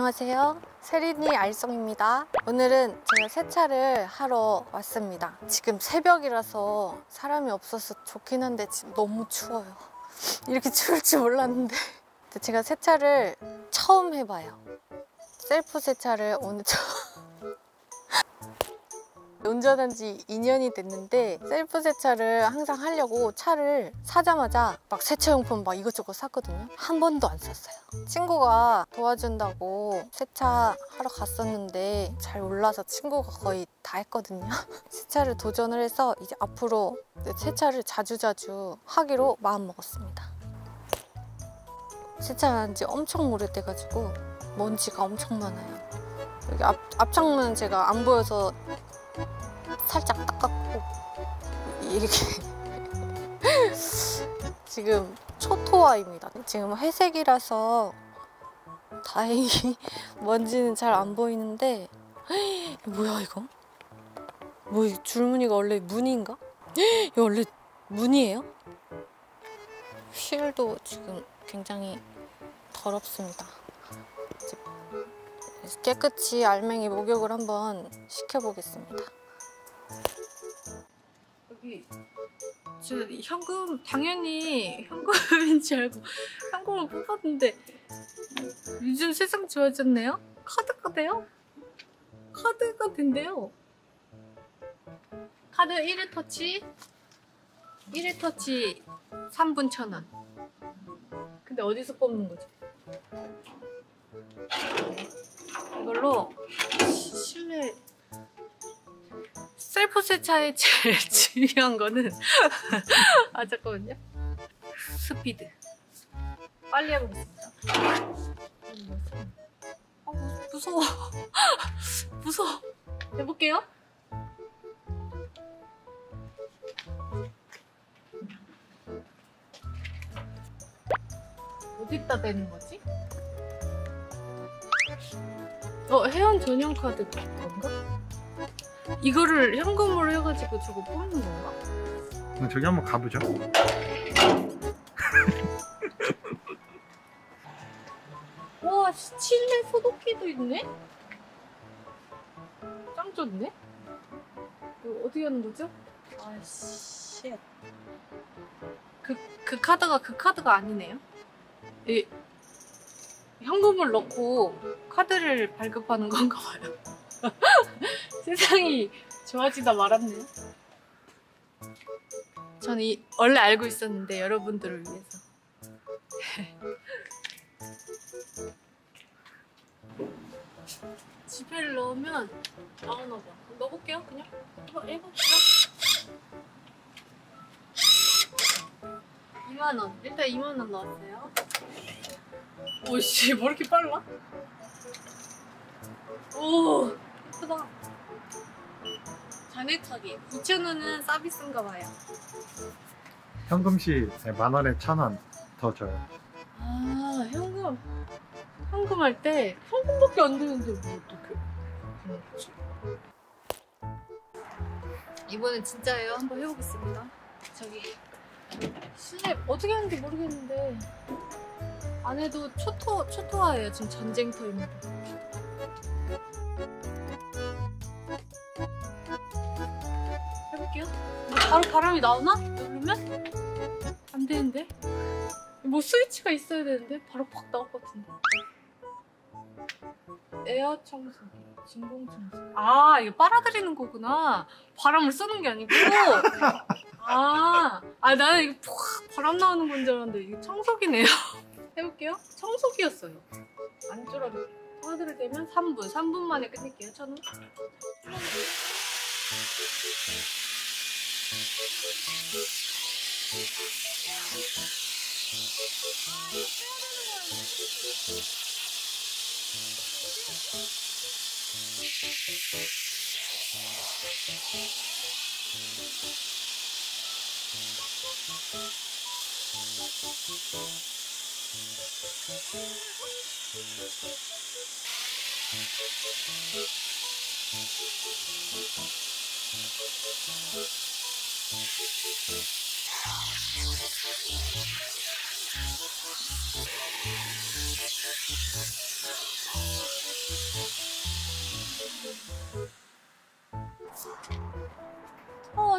안녕하세요. 세린이 알쏭입니다. 오늘은 제가 세차를 하러 왔습니다. 지금 새벽이라서 사람이 없어서 좋긴 한데 지금 너무 추워요. 이렇게 추울 줄 몰랐는데 제가 세차를 처음 해봐요. 셀프 세차를 오늘 운전한 지 2년이 됐는데 셀프 세차를 항상 하려고 차를 사자마자 막 세차용품 막 이것저것 샀거든요. 한 번도 안 썼어요. 친구가 도와준다고 세차하러 갔었는데 잘 몰라서 친구가 거의 다 했거든요. 세차를 도전을 해서 이제 앞으로 세차를 자주자주 하기로 마음먹었습니다. 세차한 지 엄청 오래돼가지고 먼지가 엄청 많아요. 여기 앞창문 제가 안 보여서 살짝 닦았고 이렇게 지금 초토화입니다. 지금 회색이라서 다행히 먼지는 잘 안 보이는데 뭐야 이거? 뭐 줄무늬가 원래 무늬인가? 이거 원래 무늬예요? 휠도 지금 굉장히 더럽습니다. 깨끗이 알맹이 목욕을 한번 시켜보겠습니다. 여기 저 현금 당연히 현금인 줄 알고 현금을 뽑았는데 요즘 세상 좋아졌네요? 카드가 돼요? 카드가 된대요. 카드 1회 터치 3분 1,000원. 근데 어디서 뽑는 거지? 이걸로 실내 셀프 세차에 제일 중요한 거는 잠깐만요. 스피드 빨리 해보겠습니다. 무서워. 무서워. 해볼게요. 어디다 대는 거지? 회원 전용 카드 건가? 이거를 현금으로 해가지고 저거 뽑는 건가? 저기 한번 가보죠. 와, 실내 소독기도 있네? 짱 좋네? 이거 어떻게 하는 거죠? 아, 쉣. 그 카드가 아니네요? 현금을 넣고 카드를 발급하는 건가 봐요. 세상이 좋아지다 말았네요. 저는 원래 알고 있었는데 여러분들을 위해서. 지폐를 넣으면 나오나 봐. 넣어볼게요, 그냥. 해봅시다. 2만원. 일단 2만원 넣었어요. 오씨, 뭐 이렇게 빨라? 오, 예쁘다. 잔액하게 2,000원은 서비스인가 봐요. 현금 시 10,000원에 1,000원 더 줘요. 아, 현금 할 때 현금밖에 안 되는데 뭐 어떡해. 이번엔 진짜예요. 한번 해보겠습니다. 저기 실내 어떻게 하는지 모르겠는데 안에도 초토화예요. 지금 전쟁터입니다. 해볼게요. 바로 바람이 나오나? 누르면? 안 되는데? 뭐 스위치가 있어야 되는데? 바로 팍 나올 것 같은데. 에어 청소기, 진공 청소기. 아, 이거 빨아들이는 거구나. 바람을 쏘는 게 아니고. 나는 이거 팍 바람 나오는 건 줄 알았는데 이게 청소기네요. 해볼게요. 청소기였어요. 안쪽으로 카드를 대면 3분 만에 끝낼게요. 1,000원.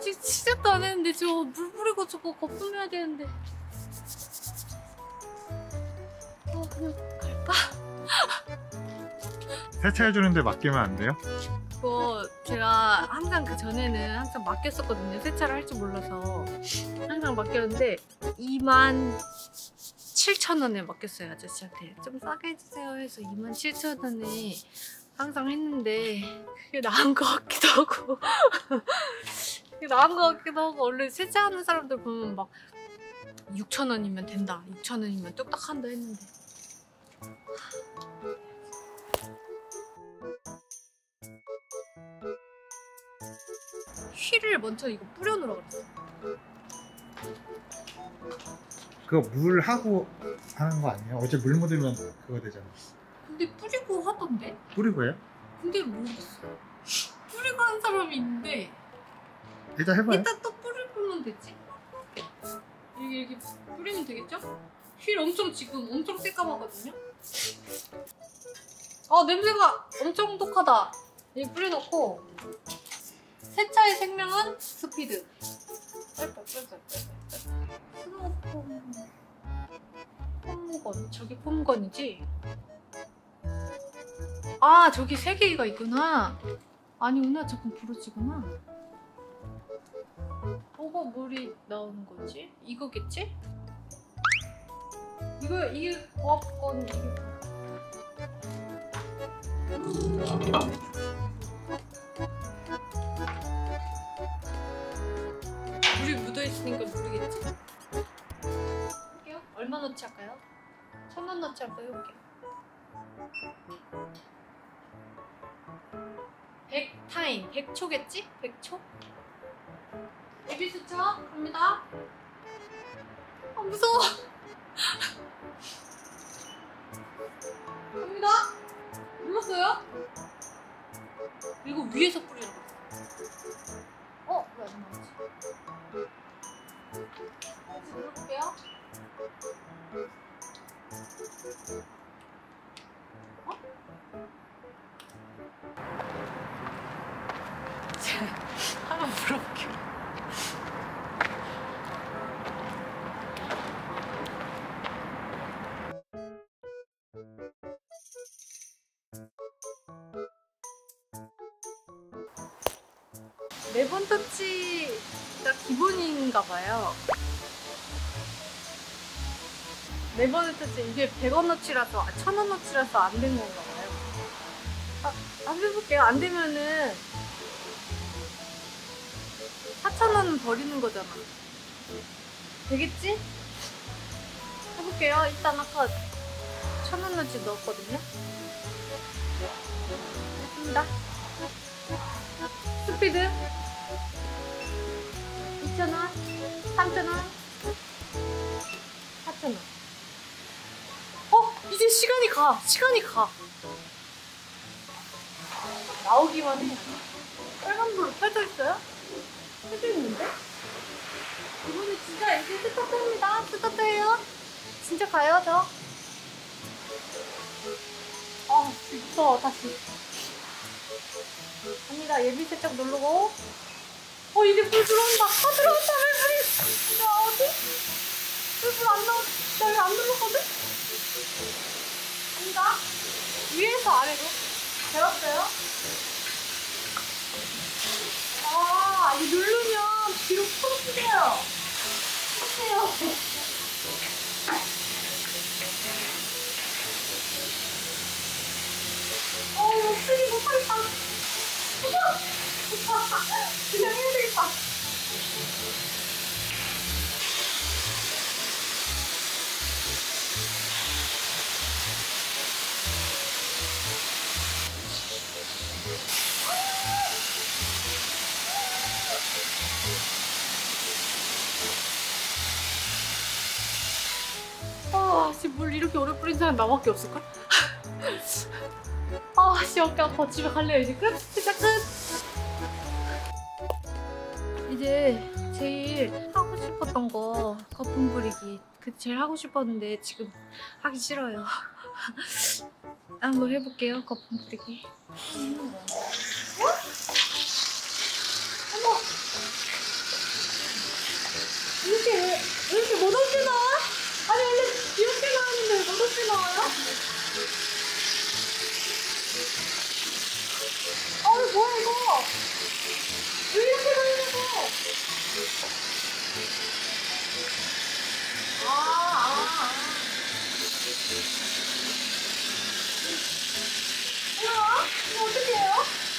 아직 시작도 안 했는데 저 물 뿌리고 저거 거품해야 되는데. 그냥 갈까? 세차해주는데 맡기면 안 돼요? 그거 제가 항상 그 전에는 항상 맡겼었거든요. 세차를 할 줄 몰라서 항상 맡겼는데 27,000원에 맡겼어요. 아저씨한테 좀 싸게 해주세요 해서 27,000원에 항상 했는데 그게 나은 것 같기도 하고 그게 나은 것 같기도 하고. 원래 세차하는 사람들 보면 막 6,000원이면 된다, 6,000원이면 뚝딱 한다 했는데. 휘를 먼저 이거 뿌려놓으라 그랬어. 그거 물 하고 하는 거 아니에요? 어제 물 묻으면 그거 되잖아. 근데 뿌리고 하던데? 뿌리고 해요? 근데 모르겠어. 뿌리고 하는 사람이 있는데 일단 해봐요. 이따 또 뿌리면 되지? 이렇게 뿌리면 되겠죠? 휠 엄청 지금 엄청 새까맣거든요? 냄새가 엄청 독하다. 이 뿌려놓고 세차의 생명은 스피드. 폼건, 저기 폼건이지? 아, 저기 3개가 있구나. 아니구나, 저건 브러쉬구나. 뭐가 물이 나오는 거지? 이거겠지? 이게 고압건, 이게 물이 묻어있으니까 모르겠지? 할게요. 얼마 넣지 할까요? 1,000원 넣지 할까요? 해볼게요. 100타임, 100초겠지? 100초? 에비스쳐 갑니다. 무서워. 갑니다. 눌렀어요? 이거 위에서 뿌리라고 했어. 왜 안 나오지? 다시 눌러볼게요. 한번 물어볼게요. 매번 터치가 기본인가 봐요. 매번 터치, 이게 100원어치라서 1,000원어치라서 안 된 건가 봐요. 한번 해볼게요. 안 되면은 4,000원 버리는 거잖아. 되겠지? 해볼게요. 일단 아까 1,000원어치 넣었거든요. 됐습니다. 스피드 2,000원, 3,000원, 4,000원. 이제 시간이 가. 나오기만 해. 빨간불 켜져 있어요? 켜져 있는데? 이번에 진짜 이제 스타트합니다. 스타트해요. 진짜 가요, 저. 무서워, 다시. 갑니다. 예비 세척 누르고. 이제 불 들어온다. 들어온다. 왜 불이 나오지? 왜 불 안 나오지? 나 왜 안 눌렀거든? 갑니다. 위에서 아래로. 배웠어요? 이거 누르면 뒤로 풀어주세요. 이거 쓰기 못하겠다. 그냥 해야 되겠다. 물 이렇게 오래 뿌린 사람 나밖에 없을걸? 어깨 아파. 집에 갈래요. 이제 끝! 진짜 끝! 이제 제일 하고 싶었던 거 거품 뿌리기. 제일 하고 싶었는데 지금 하기 싫어요. 한번 해볼게요. 거품 뿌리기. 어머! 왜 이렇게 돌려서? 뭐야? 이거 어떻게 해요?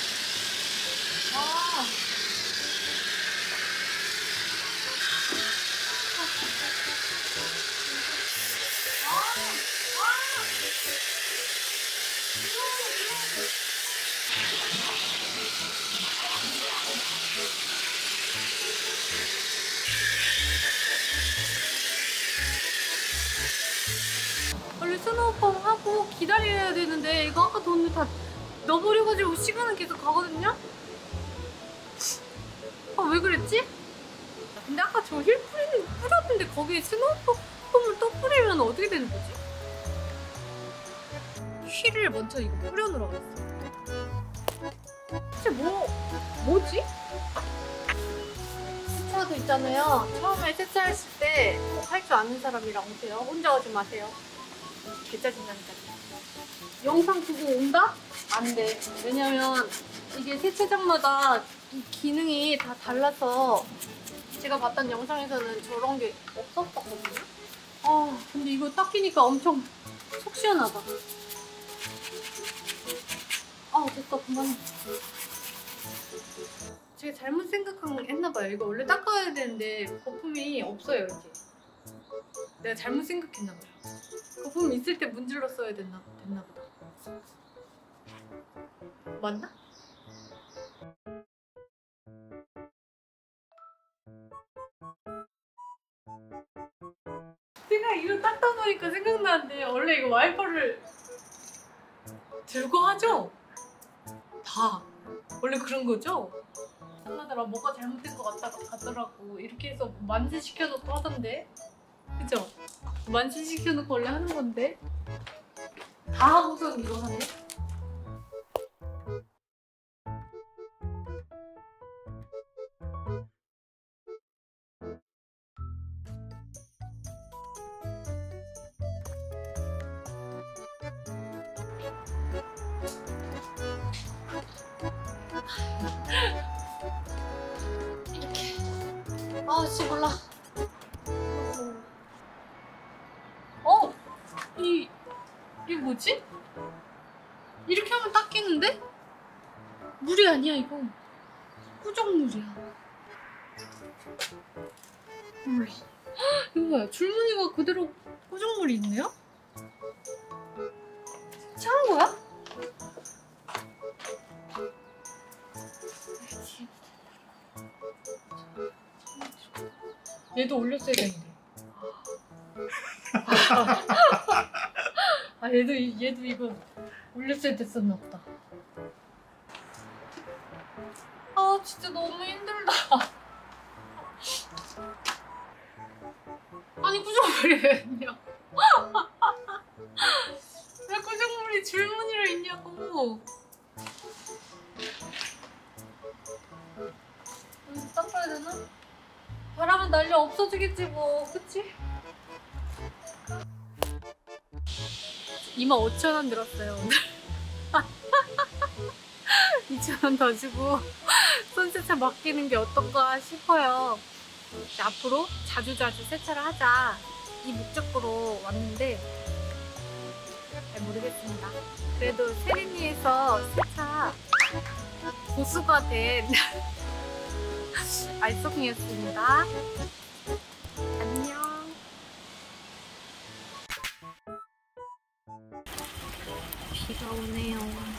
원래 스노우펌 하고 기다려야 되는데 이거 아까 돈을 다 넣어버려가지고 시간은 계속 가거든요? 왜 그랬지? 근데 아까 저 힐 뿌렸는데 거기에 스노우펌을 또 뿌리면 어떻게 되는 거지? 힐을 먼저 이거 뿌려놓으라고 했어. 대체 뭐지? 세차도 있잖아요. 처음에 세차했을 때 할 줄 아는 사람이랑 오세요. 혼자 오지 마세요. 개짜증나니까. 영상 보고 온다? 안 돼. 왜냐면 이게 세차장마다 이 기능이 다 달라서 제가 봤던 영상에서는 저런 게 없었거든요. 근데 이거 딱 끼니까 엄청 속 시원하다. 됐어. 그만. 제가 잘못 생각했나봐요. 이거 원래 닦아야 되는데 거품이 없어요, 이제. 내가 잘못 생각했나봐요. 거품 있을 때 문질러 써야 됐나 보다. 맞나? 제가 이거 닦다 보니까 생각나는데 원래 이거 와이퍼를 들고 하죠? 다 원래 그런 거죠? 장난하더라. 뭐가 잘못된 것 같더라고. 이렇게 해서 만세시켜놓고 하던데, 그죠? 만세시켜놓고 원래 하는 건데 다 하고선 이거 하네. 이렇게. 씨, 몰라. 이게 뭐지? 이렇게 하면 닦이는데? 물이 아니야, 이거. 꾸정물이야. 몰라. 이거 봐요. 줄무늬가 그대로 꾸정물이 있네요? 세차한 거야? 얘도 올렸어야 되는데. 얘도 이거 올렸어야 됐었나 보다. 진짜 너무 힘들다. 아니, 꾸정물이 왜 있냐? 왜 꾸정물이 줄무늬로 있냐고. 여기서 닦아야 되나? 바람은 날려 없어지겠지 뭐, 그치? 25,000원 들었어요, 오늘. 2,000원 더 주고 손세차 맡기는 게 어떨까 싶어요. 앞으로 자주자주 세차를 하자, 이 목적으로 왔는데 잘 모르겠습니다. 그래도 세린이에서 세차 고수가 된 알쏭이었습니다. 안녕. 비가 오네요.